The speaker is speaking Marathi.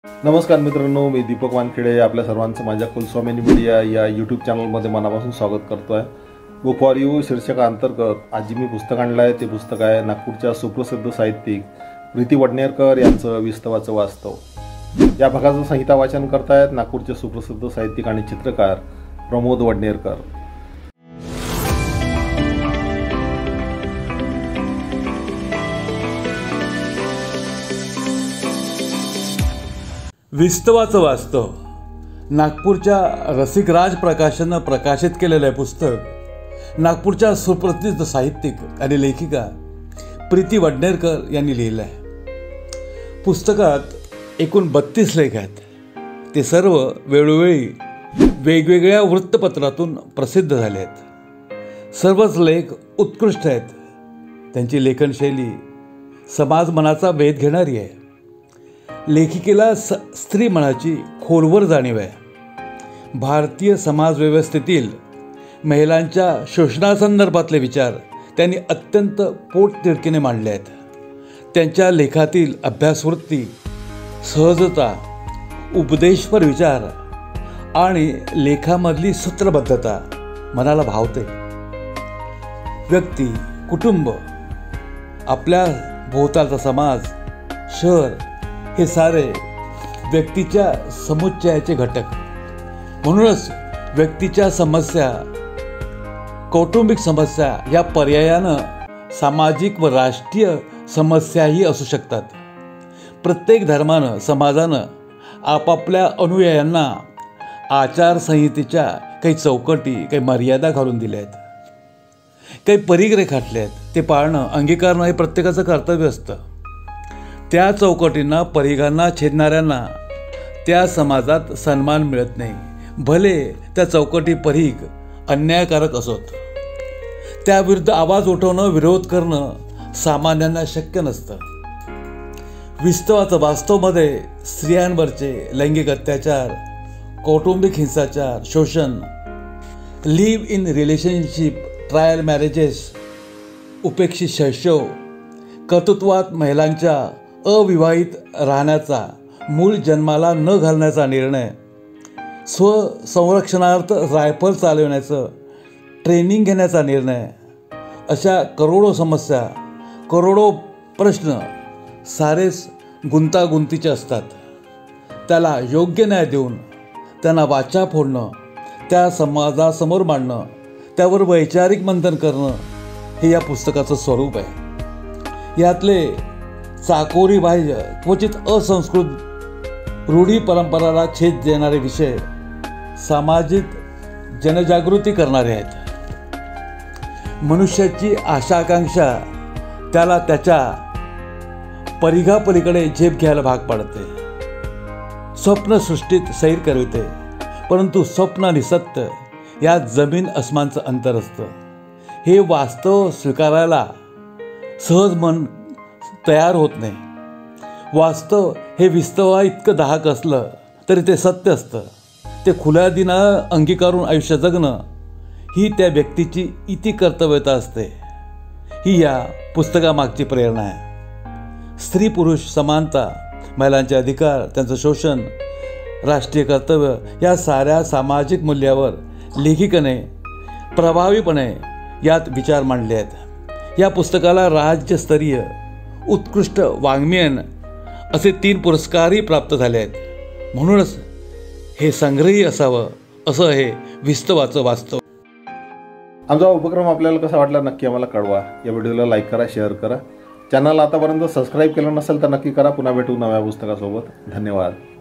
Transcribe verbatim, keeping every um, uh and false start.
नमस्कार मित्रांनो, मी दीपक वानखेडे आपल्या सर्वांचं माझ्या कुलस्वामिनी मीडिया या यूट्यूब चॅनलमध्ये मनापासून स्वागत करतो आहे। बुक फॉर यू शीर्षकाअंतर्गत आज मी पुस्तक आणलं आहे। ते पुस्तक आहे नागपूरच्या सुप्रसिद्ध साहित्यिक प्रीती वडनेरकर यांचं विस्तवाचं वास्तव। या भागाचं संहिता वाचन करतायत नागपूरचे सुप्रसिद्ध साहित्यिक आणि चित्रकार प्रमोद वडनेरकर। विस्तवाचं वास्तव नागपूरच्या रसिकराज प्रकाशनानं प्रकाशित केलेलं आहे पुस्तक नागपूरच्या सुप्रसिद्ध साहित्यिक आणि लेखिका प्रीती वडनेरकर यांनी लिहिलं आहे। पुस्तकात एकूण बत्तीस लेख आहेत। ते सर्व वेळोवेळी वेगवेगळ्या वृत्तपत्रातून प्रसिद्ध झाले आहेत। सर्वच लेख उत्कृष्ट आहेत। त्यांची लेखनशैली समाज मनाचा वेध घेणारी आहे। लेखिकेला स स्त्री मनाची खोलवर जाणीव आहे। भारतीय समाजव्यवस्थेतील महिलांच्या शोषणासंदर्भातले विचार त्यांनी अत्यंत पोटतिडकीने मांडले आहेत। त्यांच्या लेखातील अभ्यासवृत्ती, सहजता, उपदेशपर विचार आणि लेखामधली सूत्रबद्धता मनाला भावते। व्यक्ती, कुटुंब, आपल्या भोवतालचा समाज, शहर हे सारे व्यक्तीच्या समुच्चयाचे घटक। म्हणूनच व्यक्तीच्या समस्या, कौटुंबिक समस्या या पर्यायानं सामाजिक व राष्ट्रीय समस्याही असू शकतात। प्रत्येक धर्मानं, समाजानं आपापल्या अनुयायांना आचारसंहितेच्या काही चौकटी, काही मर्यादा घालून दिल्या आहेत, काही परीघ रेखाटले आहेत। ते पाळणं, अंगीकारणं हे प्रत्येकाचं कर्तव्य असतं। त्या चौकटींना, परिघांना छेदणाऱ्यांना त्या समाजात सन्मान मिळत नाही, भले त्या चौकटी परीघ अन्यायकारक असोत। त्याविरुद्ध आवाज उठवणं, विरोध करणं सामान्यांना शक्य नसतं। विस्तवाचं वास्तवमध्ये स्त्रियांवरचे लैंगिक अत्याचार, कौटुंबिक हिंसाचार, शोषण, live in relationship, trial marriages, उपेक्षित शैशव, कर्तृत्वात महिलांच्या अविवाहित राहण्याचा, मूळ जन्माला न घालण्याचा निर्णय, स्वसंरक्षणार्थ रायफल चालवण्याचं ट्रेनिंग घेण्याचा निर्णय, अशा करोडो समस्या, करोडो प्रश्न सारेच गुंतागुंतीचे असतात। त्याला योग्य न्याय देऊन त्यांना वाचा फोडणं, त्या समाजासमोर मांडणं, त्यावर वैचारिक मंथन करणं हे या पुस्तकाचं स्वरूप आहे। यातले चाकोरी बाह्य, क्वचित असंस्कृत, रूढी परंपराला छेद देणारे विषय सामाजिक जनजागृती करणारे आहेत। मनुष्याची आशा आकांक्षा त्याला त्याच्या परिघापलीकडे झेप घ्यायला भाग पाडते, स्वप्नसृष्टीत सैर करविते। परंतु स्वप्न आणि सत्य यात जमीन अस्मानचं अंतर असतं। हे वास्तव स्वीकारायला सहज मन तयार होत नाही। वास्तव हे विस्तवा इतकं दाहक असलं तरी ते सत्य असतं। ते खुल्या दिनं अंगीकारून आयुष्य जगणं ही त्या व्यक्तीची इति कर्तव्यता असते। ही या पुस्तकामागची प्रेरणा आहे। स्त्री पुरुष समानता, महिलांचे अधिकार, त्यांचं शोषण, राष्ट्रीय कर्तव्य या साऱ्या सामाजिक मूल्यावर लेखिकेने प्रभावीपणे यात विचार मांडले आहेत। या पुस्तकाला राज्यस्तरीय उत्कृष्ट वाङ्मयीन असे तीन पुरस्कारही प्राप्त झाले आहेत। म्हणूनच हे संग्रही असावं असं हे विस्तवाचं वास्तव। आमचा उपक्रम आपल्याला कसा वाटला नक्की आम्हाला कळवा। या व्हिडिओला लाईक करा, शेअर करा। चॅनल आतापर्यंत सबस्क्राईब केलं नसेल तर नक्की करा। पुन्हा भेटू नव्या पुस्तकासोबत। धन्यवाद।